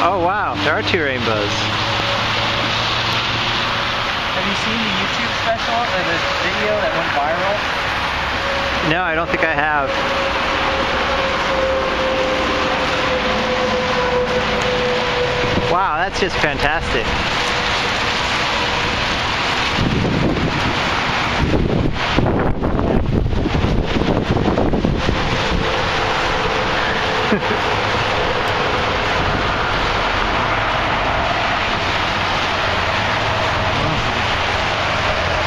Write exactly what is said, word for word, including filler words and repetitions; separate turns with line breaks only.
Oh wow, there are two rainbows.
Have you seen the YouTube special or the video that went viral?
No, I don't think I have. Wow, that's just fantastic.